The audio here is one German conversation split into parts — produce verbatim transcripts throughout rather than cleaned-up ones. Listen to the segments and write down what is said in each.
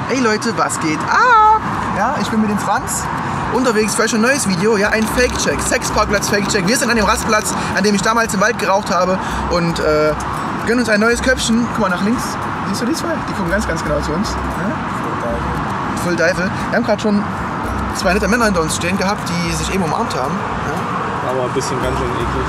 Hey Leute, was geht ab? Ja, ich bin mit dem Franz unterwegs für euch ein neues Video. Ja, ein Fake-Check, Sexparkplatz Fake-Check. Wir sind an dem Rastplatz, an dem ich damals im Wald geraucht habe und äh, gönnen uns ein neues Köpfchen. Guck mal nach links. Siehst du die zwei? Die gucken ganz, ganz genau zu uns. Ja? Voll Teufel. Wir haben gerade schon zwei nette Männer hinter uns stehen gehabt, die sich eben umarmt haben. Ja? Aber ein bisschen ganz schön eklig.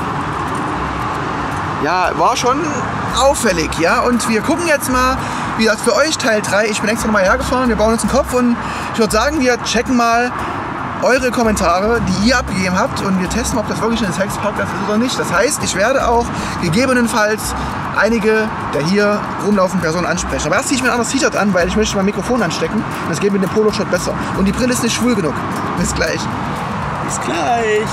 Ja, war schon auffällig, ja. Und wir gucken jetzt mal, wie das für euch Teil drei. Ich bin extra nochmal hergefahren, wir bauen uns einen Kopf und ich würde sagen, wir checken mal eure Kommentare, die ihr abgegeben habt und wir testen, ob das wirklich ein Sexparkplatz ist oder nicht. Das heißt, ich werde auch gegebenenfalls einige der hier rumlaufenden Personen ansprechen. Aber erst ziehe ich mir ein anderes T-Shirt an, weil ich möchte mein Mikrofon anstecken und das geht mit dem Poloshirt besser. Und die Brille ist nicht schwul genug. Bis gleich. Bis gleich.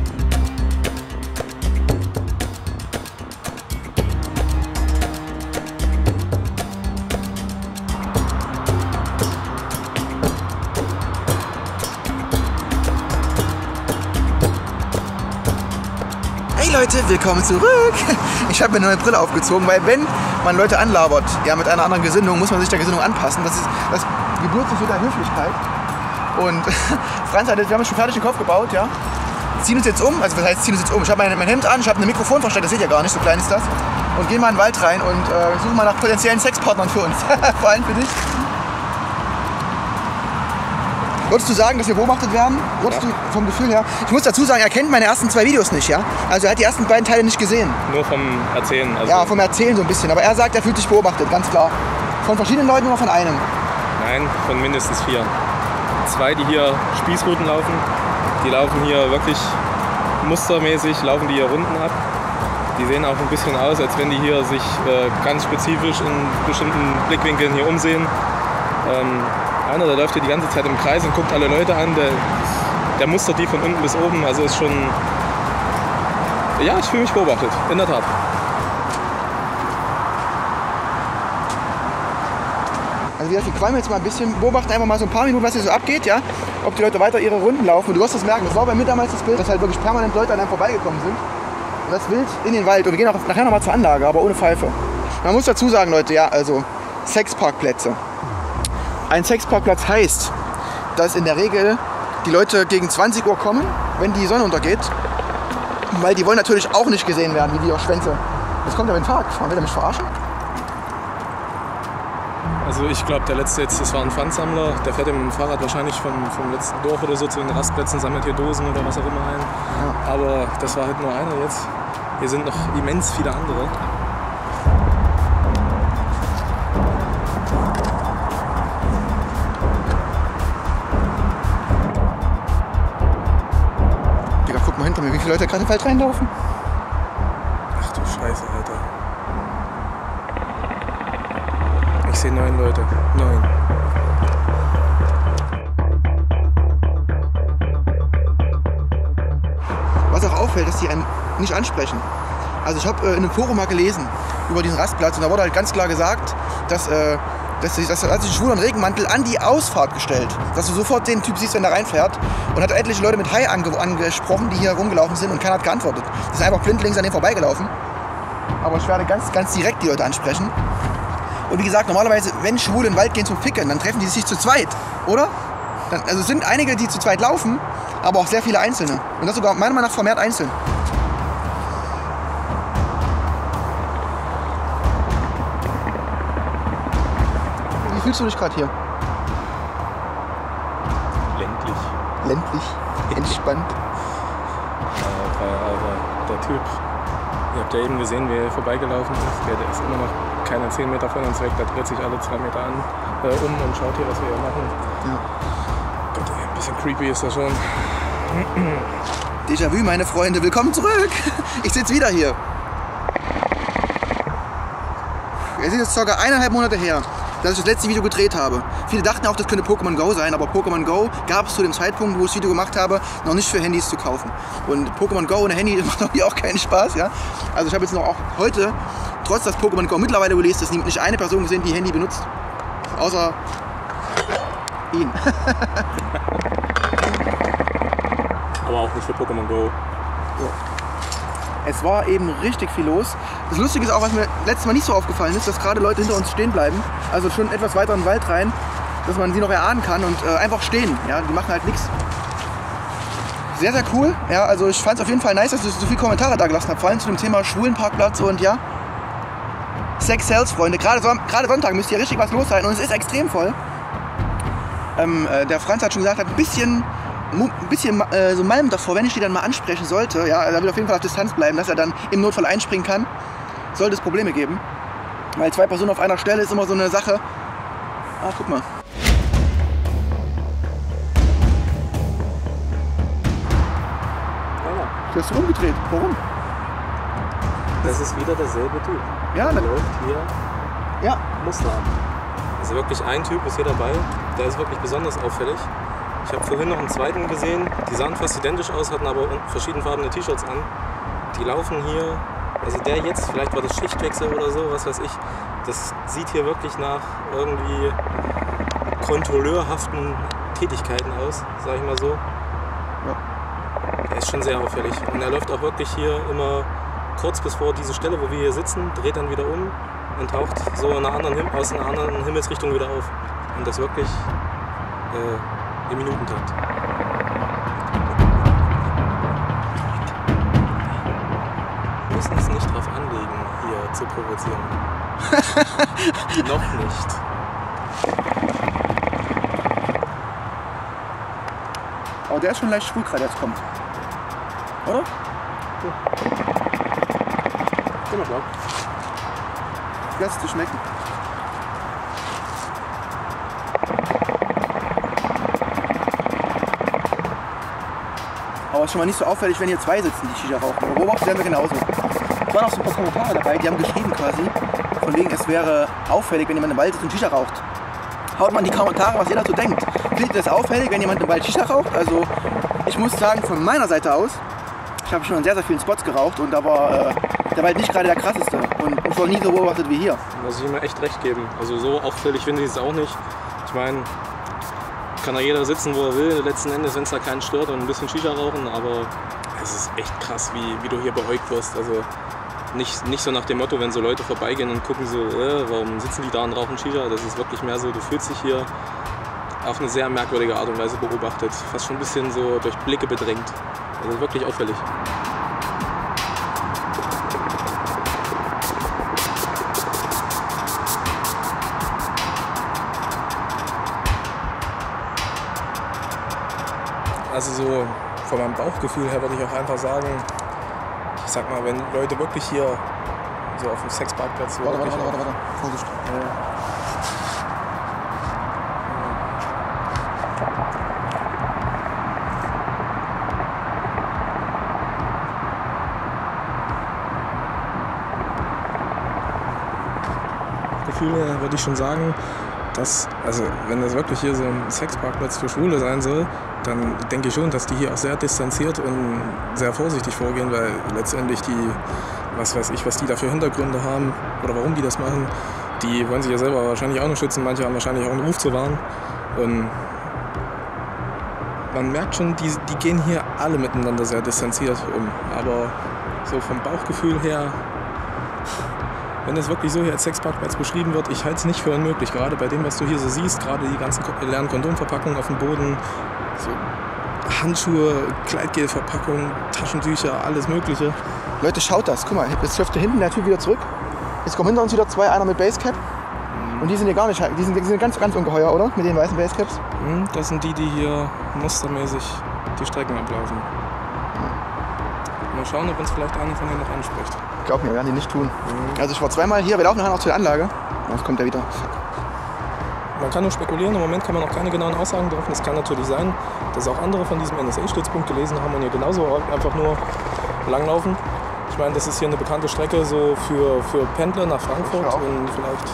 Leute, willkommen zurück! Ich habe mir eine neue Brille aufgezogen, weil wenn man Leute anlabert, ja, mit einer anderen Gesinnung, muss man sich der Gesinnung anpassen. Das, ist, das gebührt sich jeder Höflichkeit. Und Franz hat jetzt, wir haben schon fertig den Kopf gebaut, ja. Ziehen uns jetzt um, also was heißt ziehen uns jetzt um? Ich habe mein, mein Hemd an, ich habe ein Mikrofon versteckt, das seht ihr gar nicht, so klein ist das. Und gehen mal in den Wald rein und äh, suchen mal nach potenziellen Sexpartnern für uns. Vor allem für dich. Würdest du sagen, dass wir beobachtet werden? Würdest ja. du vom Gefühl her? Ich muss dazu sagen, er kennt meine ersten zwei Videos nicht, ja? Also er hat die ersten beiden Teile nicht gesehen. Nur vom Erzählen? Also ja, vom Erzählen so ein bisschen. Aber er sagt, er fühlt sich beobachtet, ganz klar. Von verschiedenen Leuten oder von einem? Nein, von mindestens vier. Zwei, die hier Spießruten laufen. Die laufen hier wirklich mustermäßig, laufen die hier Runden ab. Die sehen auch ein bisschen aus, als wenn die hier sich äh, ganz spezifisch in bestimmten Blickwinkeln hier umsehen. Ähm, Einer, der läuft hier die ganze Zeit im Kreis und guckt alle Leute an, der, der mustert die von unten bis oben, also ist schon... Ja, ich fühle mich beobachtet, in der Tat. Also wir qualmen jetzt mal ein bisschen, beobachten einfach mal so ein paar Minuten, was hier so abgeht, ja? Ob die Leute weiter ihre Runden laufen. Und du wirst das merken, das war bei mir damals das Bild, dass halt wirklich permanent Leute an einem vorbeigekommen sind. Und das Wild in den Wald. Und wir gehen auch nachher nochmal zur Anlage, aber ohne Pfeife. Man muss dazu sagen, Leute, ja, also Sexparkplätze. Ein Sexparkplatz heißt, dass in der Regel die Leute gegen zwanzig Uhr kommen, wenn die Sonne untergeht. Weil die wollen natürlich auch nicht gesehen werden, wie die auch Schwänze. Jetzt kommt er mit dem Fahrrad gefahren. Will er mich verarschen? Also ich glaube, der letzte jetzt, das war ein Pfandsammler. Der fährt mit dem Fahrrad wahrscheinlich vom, vom letzten Dorf oder so zu den Rastplätzen, sammelt hier Dosen oder was auch immer ein. Ja. Aber das war halt nur einer jetzt. Hier sind noch immens viele andere. Hinter mir, wie viele Leute gerade im Wald reinlaufen? Ach du Scheiße, Alter. Ich sehe neun Leute. Neun. Was auch auffällt, dass die einen nicht ansprechen. Also ich habe äh, in einem Forum mal gelesen über diesen Rastplatz und da wurde halt ganz klar gesagt, dass äh, dass sich das hat sich ein schwuler Regenmantel an die Ausfahrt gestellt, dass du sofort den Typ siehst, wenn er reinfährt, und hat etliche Leute mit Hai ange angesprochen, die hier rumgelaufen sind und keiner hat geantwortet. Die sind einfach blindlings an dem vorbeigelaufen. Aber ich werde ganz, ganz direkt die Leute ansprechen. Und wie gesagt, normalerweise, wenn Schwule in den Wald gehen zum Ficken, dann treffen die sich zu zweit, oder? Dann, also es sind einige, die zu zweit laufen, aber auch sehr viele Einzelne. Und das sogar meiner Meinung nach vermehrt einzeln. Wie fühlst du dich gerade hier? Ländlich. Ländlich? Entspannt? Aber, aber der Typ, ihr habt ja eben gesehen, wie er vorbeigelaufen ist. Der, der ist immer noch keine zehn Meter von uns weg. Der dreht sich alle zwei Meter an, äh, um und schaut hier, was wir hier machen. Ja. Gott, ey, ein bisschen creepy ist das schon. Déjà-vu, meine Freunde. Willkommen zurück. Ich sitze wieder hier. Es ist jetzt ca. eineinhalb Monate her, dass ich das letzte Video gedreht habe. Viele dachten auch, das könnte Pokémon Go sein, aber Pokémon Go gab es zu dem Zeitpunkt, wo ich das Video gemacht habe, noch nicht für Handys zu kaufen. Und Pokémon Go ohne Handy macht irgendwie auch keinen Spaß, ja. Also ich habe jetzt noch auch heute, trotz dass Pokémon Go mittlerweile released ist, nicht eine Person gesehen, die Handy benutzt. Außer ihn. Aber auch nicht für Pokémon Go. Ja. Es war eben richtig viel los. Das Lustige ist auch, was mir letztes Mal nicht so aufgefallen ist, dass gerade Leute hinter uns stehen bleiben, also schon etwas weiter in den Wald rein, dass man sie noch erahnen kann und äh, einfach stehen. Ja, die machen halt nichts. Sehr, sehr cool. Ja, also ich fand es auf jeden Fall nice, dass ihr so viele Kommentare da gelassen habt, vor allem zu dem Thema Schwulenparkplatz und ja, Sex sells, Freunde. Gerade, so, gerade Sonntag müsste hier richtig was los sein und es ist extrem voll. Ähm, äh, der Franz hat schon gesagt, hat ein bisschen, ein bisschen äh, so Malm davor, wenn ich die dann mal ansprechen sollte. Ja, er will auf jeden Fall auf Distanz bleiben, dass er dann im Notfall einspringen kann. Sollte es Probleme geben. Weil zwei Personen auf einer Stelle ist immer so eine Sache. Ah, guck mal. Du hast rumgedreht. Warum? Das ist wieder derselbe Typ. Ja, der ne? läuft hier Ja. Muster ab. Also wirklich ein Typ ist hier dabei, der ist wirklich besonders auffällig. Ich habe vorhin noch einen zweiten gesehen, die sahen fast identisch aus, hatten aber verschiedenfarbene T-Shirts an. Die laufen hier, also der jetzt, vielleicht war das Schichtwechsel oder so, was weiß ich. Das sieht hier wirklich nach irgendwie kontrolleurhaften Tätigkeiten aus, sag ich mal so. Ja. Er ist schon sehr auffällig und er läuft auch wirklich hier immer kurz bis vor diese Stelle, wo wir hier sitzen, dreht dann wieder um und taucht so in einer anderen, aus einer anderen Himmelsrichtung wieder auf. Und das wirklich äh, im Minutentakt. Wir müssen es nicht drauf anlegen, hier zu provozieren. Noch nicht. Aber der ist schon leicht schwul gerade jetzt kommt. Oder? Ja. Genau, klar. Lass es dir schmecken. Aber es ist schon mal nicht so auffällig, wenn hier zwei sitzen, die Shisha rauchen. Aber beobachtet werden wir genauso. Es waren auch so ein paar Kommentare dabei, die haben geschrieben quasi, von wegen es wäre auffällig, wenn jemand im Wald sitzt und Shisha raucht. Haut mal in die Kommentare, was ihr dazu denkt. Findet ihr das auffällig, wenn jemand im Wald Shisha raucht? Also ich muss sagen, von meiner Seite aus, ich habe schon an sehr, sehr vielen Spots geraucht und da war äh, der Wald nicht gerade der krasseste und ich wurde nie so beobachtet wie hier. Da muss ich ihm echt recht geben. Also so auffällig finde ich es auch nicht. Ich meine, kann da jeder sitzen, wo er will, letzten Endes, wenn es da keinen stört und ein bisschen Shisha rauchen, aber es ist echt krass, wie, wie du hier beäugt wirst. Also nicht, nicht so nach dem Motto, wenn so Leute vorbeigehen und gucken so, äh, warum sitzen die da und rauchen Shisha? Das ist wirklich mehr so, du fühlst dich hier auf eine sehr merkwürdige Art und Weise beobachtet. Fast schon ein bisschen so durch Blicke bedrängt. Also wirklich auffällig. Also so von meinem Bauchgefühl her würde ich auch einfach sagen, ich sag mal, wenn Leute wirklich hier so auf dem Sexparkplatz... Warte, warte, warte, warte, warte. Vorsicht. Ja. Gefühl her würde ich schon sagen, dass, also wenn das wirklich hier so ein Sexparkplatz für Schwule sein soll, dann denke ich schon, dass die hier auch sehr distanziert und sehr vorsichtig vorgehen, weil letztendlich die, was weiß ich, was die da für Hintergründe haben oder warum die das machen, die wollen sich ja selber wahrscheinlich auch noch schützen, manche haben wahrscheinlich auch einen Ruf zu wahren. Und man merkt schon, die, die gehen hier alle miteinander sehr distanziert um, aber so vom Bauchgefühl her, wenn es wirklich so hier als Sexparkplatz beschrieben wird, ich halte es nicht für unmöglich. Gerade bei dem, was du hier so siehst, gerade die ganzen leeren Kondomverpackungen auf dem Boden, so Handschuhe, Kleidgelverpackungen, Taschentücher, alles Mögliche. Leute, schaut das. Guck mal, jetzt läuft hier hinten der Typ wieder zurück. Jetzt kommen hinter uns wieder zwei, einer mit Basecap. Und die sind hier gar nicht, die sind, die sind ganz, ganz ungeheuer, oder? Mit den weißen Basecaps. Das sind die, die hier mustermäßig die Strecken ablaufen. Mal schauen, ob uns vielleicht einer von denen noch anspricht. Glaub mir, wir werden die nicht tun. Mhm. Also ich war zweimal hier, wir laufen nachher noch zur Anlage. Jetzt kommt er wieder. Man kann nur spekulieren, im Moment kann man noch keine genauen Aussagen treffen. Es kann natürlich sein, dass auch andere von diesem N S A-Stützpunkt gelesen haben und hier genauso einfach nur langlaufen. Ich meine, das ist hier eine bekannte Strecke so für, für Pendler nach Frankfurt und vielleicht...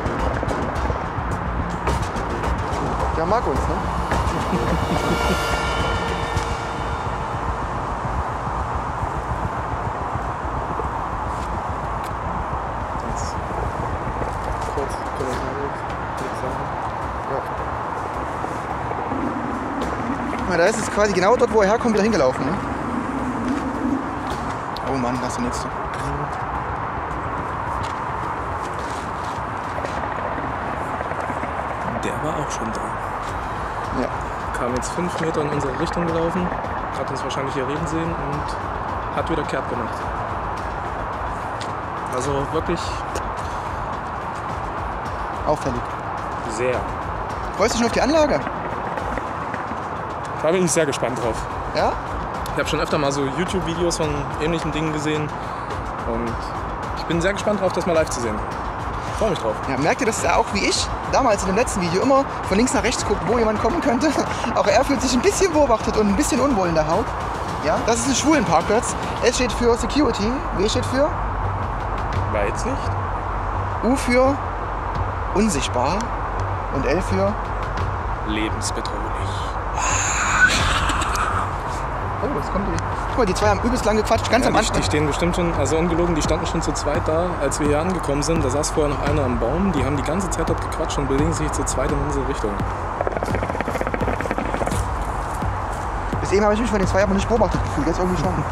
Der mag uns, ne? Guck mal, da ist es quasi genau dort, wo er herkommt, wieder hingelaufen. Ne? Oh Mann, das ist der nächste. Der war auch schon da. Ja. Kam jetzt fünf Meter in unsere Richtung gelaufen, hat uns wahrscheinlich hier reden sehen und hat wieder kehrt gemacht. Also wirklich Auffällig. sehr. Freust du dich schon auf die Anlage? Da bin ich sehr gespannt drauf. Ja? Ich habe schon öfter mal so YouTube-Videos von ähnlichen Dingen gesehen und ich bin sehr gespannt drauf, das mal live zu sehen. Ich freue mich drauf. Ja, merkt ihr, dass er auch wie ich damals in dem letzten Video immer von links nach rechts guckt, wo jemand kommen könnte? Auch er fühlt sich ein bisschen beobachtet und ein bisschen unwohl in der Haut. Ja, das ist ein Schwulenparkplatz. S steht für Security, W steht für Weitsicht. U für unsichtbar und L für Lebensbedrohlich. oh, jetzt kommt die. Guck mal, die zwei haben übelst lang gequatscht, ganz Ja, am die, Anfang. die stehen bestimmt schon, also ungelogen, die standen schon zu zweit da, als wir hier angekommen sind. Da saß vorher noch einer am Baum. Die haben die ganze Zeit dort gequatscht und bewegen sich zu zweit in unsere Richtung. Bis eben habe ich mich von den zwei aber nicht beobachtet gefühlt, jetzt irgendwie schon.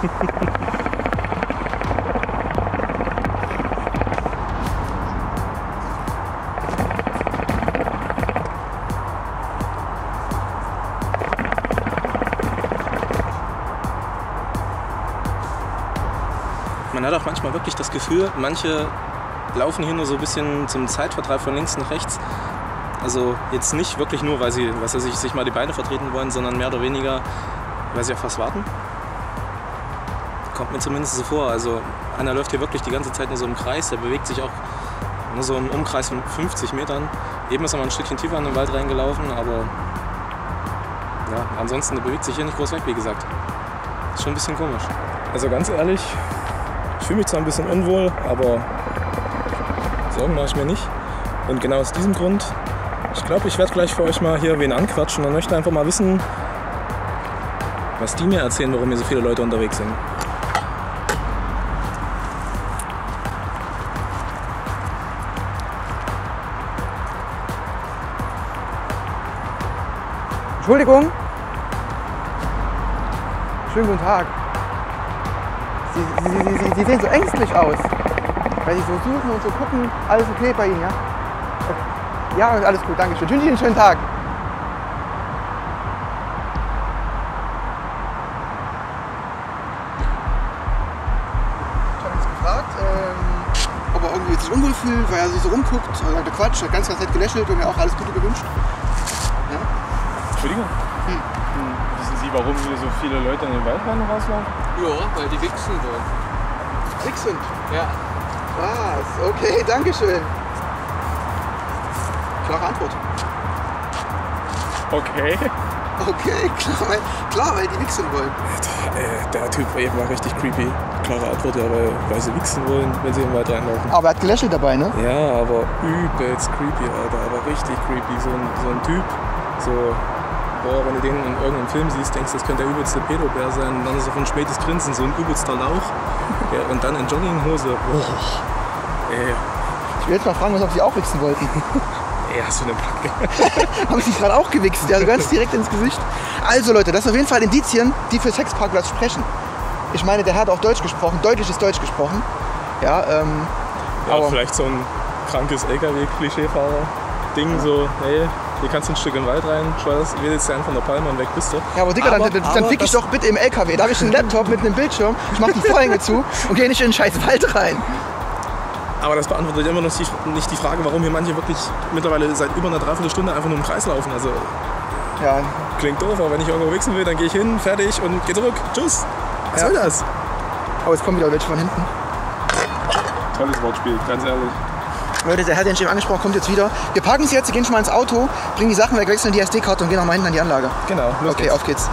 Man hat auch manchmal wirklich das Gefühl, manche laufen hier nur so ein bisschen zum Zeitvertreib von links nach rechts. Also jetzt nicht wirklich nur, weil sie, was weiß ich, sich mal die Beine vertreten wollen, sondern mehr oder weniger, weil sie auf was warten. Kommt mir zumindest so vor. Also einer läuft hier wirklich die ganze Zeit nur so im Kreis, der bewegt sich auch nur so im Umkreis von fünfzig Metern. Eben ist er mal ein Stückchen tiefer in den Wald reingelaufen, aber ja, ansonsten der bewegt sich hier nicht groß weg, wie gesagt. Ist schon ein bisschen komisch. Also ganz ehrlich, ich fühle mich zwar ein bisschen unwohl, aber Sorgen mache ich mir nicht. Und genau aus diesem Grund, ich glaube, ich werde gleich für euch mal hier wen anquatschen und möchte einfach mal wissen, was die mir erzählen, warum hier so viele Leute unterwegs sind. Entschuldigung. Schönen guten Tag. Sie, Sie, Sie, Sie, Sie sehen so ängstlich aus. Weil Sie so suchen und so gucken. Alles okay bei Ihnen, ja? Okay. Ja, alles gut, danke schön. Ich wünsche Ihnen einen schönen Tag. Ich habe uns gefragt, ähm, ob er irgendwie sich unwohl fühlt, weil er sich so rumguckt. Er sagt, Quatsch, hat ganz, ganz nett gelächelt und mir auch alles Gute gewünscht. Ja? Entschuldigung? Hm. Wissen Sie, warum hier so viele Leute in den Wald rein und rauslaufen? Ja, weil die wichsen wollen. Wichsen. Ja. Was? Okay, danke schön. Klare Antwort. Okay. Okay, klar, weil, klar, weil die wichsen wollen. Alter, ey, der Typ eben war richtig creepy. Klare Antwort, ja, weil, weil sie wichsen wollen, wenn sie im Wald reinlaufen. Aber er hat gelächelt dabei, ne? Ja, aber übelst creepy, Alter. Aber richtig creepy. So ein, so ein Typ, so, boah, wenn du den in irgendeinem Film siehst, denkst du, das könnte der übelste Pedobär sein. Und dann ist er von spätes Grinsen, so ein übelster Lauch. Ja, und dann in Jogginghose. Boah. Ey. Ich will jetzt mal fragen, ob sie auch wichsen wollten. Ey, hast du eine Backe? Haben sie gerade auch gewichst, also ganz direkt ins Gesicht. Also Leute, das sind auf jeden Fall Indizien, die für Sexparkplatz sprechen. Ich meine, der hat auch Deutsch gesprochen, deutliches Deutsch gesprochen. Ja, ähm, Ja, aber vielleicht so ein krankes L K W-Klischeefahrer-Ding, so, hey, hier kannst du ein Stück in den Wald rein, scheiß, wir jetzt einen von der Palme und weg bist du. Ja, aber Digga, aber, dann, dann, aber dann fick ich das- doch bitte im L K W. Da habe ich einen Laptop mit einem Bildschirm, ich mach die Vorhänge zu und gehe nicht in den scheiß Wald rein. Aber das beantwortet immer noch nicht, nicht die Frage, warum hier manche wirklich mittlerweile seit über einer Dreiviertelstunde einfach nur im Kreis laufen. Also Ja, klingt doof, aber wenn ich irgendwo wichsen will, dann gehe ich hin, fertig und geh zurück. Tschüss. Was Ja. soll das? aber jetzt kommen wieder welche von hinten. Tolles Wortspiel, ganz ehrlich. Leute, der Herr, den ich eben angesprochen kommt jetzt wieder. Wir parken es jetzt, gehen schon mal ins Auto, bringen die Sachen weg, wechseln die S D-Karte und gehen nochmal hinten an die Anlage. Genau, los Okay, geht's. auf geht's.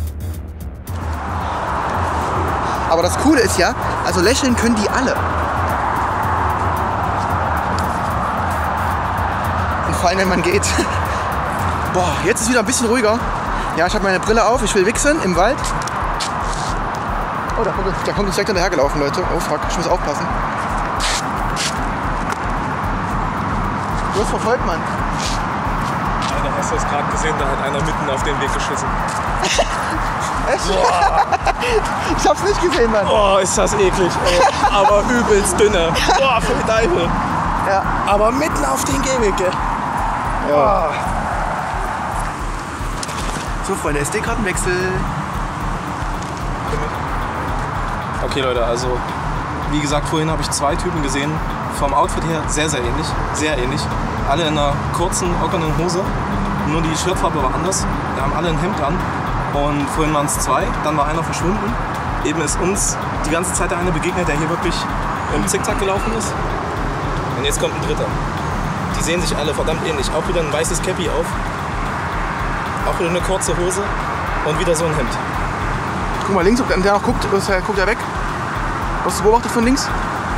Aber das Coole ist ja, also lächeln können die alle. runterfallen, wenn man geht. Boah, jetzt ist wieder ein bisschen ruhiger. Ja, ich habe meine Brille auf, ich will wichsen im Wald. Oh, da kommt, da kommt uns direkt hinterher gelaufen, Leute. Oh, fuck, ich muss aufpassen. Du hast verfolgt, Mann. Alter, hast du das gerade gesehen? Da hat einer mitten auf den Weg geschissen. Echt? Boah. Ich hab's nicht gesehen, Mann. Oh, ist das eklig, ey. Aber übelst dünne. Boah, für die Teufel. Ja. Aber mitten auf den Gehweg, gell? Ja. Oh. So, Freunde, S D-Kartenwechsel. Okay, Leute, also wie gesagt, vorhin habe ich zwei Typen gesehen. Vom Outfit her sehr, sehr ähnlich. Sehr ähnlich. Alle in einer kurzen, ockernen Hose. Nur die Shirtfarbe war anders. Wir haben alle ein Hemd an. Und vorhin waren es zwei. Dann war einer verschwunden. Eben ist uns die ganze Zeit der eine begegnet, der hier wirklich im Zickzack gelaufen ist. Und jetzt kommt ein dritter. Die sehen sich alle verdammt ähnlich. Auch wieder ein weißes Cappy auf. Auch wieder eine kurze Hose. Und wieder so ein Hemd. Guck mal links, ob der noch guckt. Guckt er weg. Was du beobachtet von links?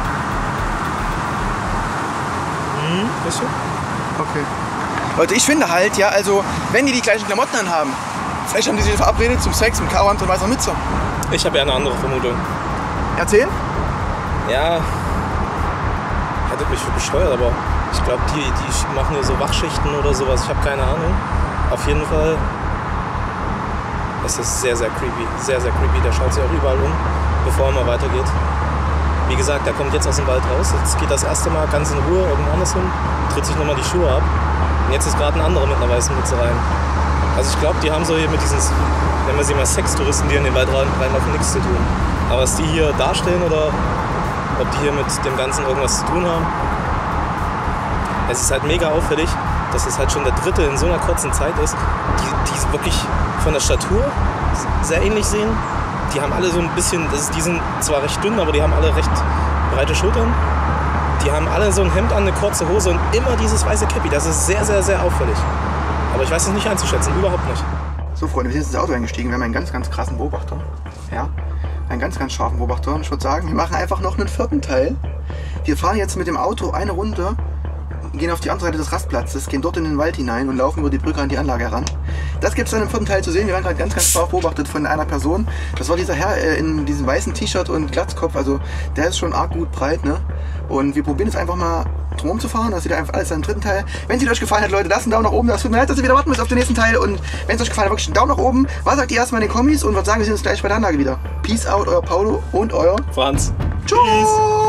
Mhm, bisschen. Okay. Leute, ich finde halt, ja, also, wenn die die gleichen Klamotten anhaben, vielleicht haben die sich verabredet zum Sex mit Karohand und weißer Mütze. Ich habe ja eine andere Vermutung. Erzähl? Ja, hätte mich für bescheuert, aber ich glaube, die, die machen hier so Wachschichten oder sowas. Ich habe keine Ahnung. Auf jeden Fall ist es sehr, sehr creepy. Sehr, sehr creepy. Der schaut sich auch überall um, bevor er mal weitergeht. Wie gesagt, der kommt jetzt aus dem Wald raus. Jetzt geht das erste Mal ganz in Ruhe irgendwo anders hin, tritt sich nochmal die Schuhe ab. Und jetzt ist gerade ein anderer mit einer weißen Mütze rein. Also ich glaube, die haben so hier mit diesen, nennen wir sie mal Sextouristen, die in den Wald reinlaufen, nichts zu tun. Aber was die hier darstellen oder ob die hier mit dem Ganzen irgendwas zu tun haben, es ist halt mega auffällig, dass es halt schon der dritte in so einer kurzen Zeit ist, die, die wirklich von der Statur sehr ähnlich sehen. Die haben alle so ein bisschen, das ist, die sind zwar recht dünn, aber die haben alle recht breite Schultern. Die haben alle so ein Hemd an, eine kurze Hose und immer dieses weiße Cappy. Das ist sehr, sehr, sehr auffällig. Aber ich weiß es nicht einzuschätzen, überhaupt nicht. So, Freunde, wir sind jetzt ins Auto eingestiegen. Wir haben einen ganz, ganz krassen Beobachter. Ja, einen ganz, ganz scharfen Beobachter. Und ich würde sagen, wir machen einfach noch einen vierten Teil. Wir fahren jetzt mit dem Auto eine Runde, gehen auf die andere Seite des Rastplatzes, gehen dort in den Wald hinein und laufen über die Brücke an die Anlage heran. Das gibt es dann im vierten Teil zu sehen. Wir waren gerade ganz, ganz scharf beobachtet von einer Person. Das war dieser Herr äh, in diesem weißen T-Shirt und Glatzkopf. Also der ist schon arg gut breit, ne? Und wir probieren jetzt einfach mal drumherum zu fahren. Das sieht einfach alles im dritten Teil. Wenn es euch gefallen hat, Leute, lasst einen Daumen nach oben. Das tut mir leid, dass ihr wieder warten müsst auf den nächsten Teil. Und wenn es euch gefallen hat, wirklich einen Daumen nach oben. Was sagt ihr erstmal in den Kommis? Und würde sagen, wir sehen uns gleich bei der Anlage wieder. Peace out, euer Paulo und euer Franz. Tschüss.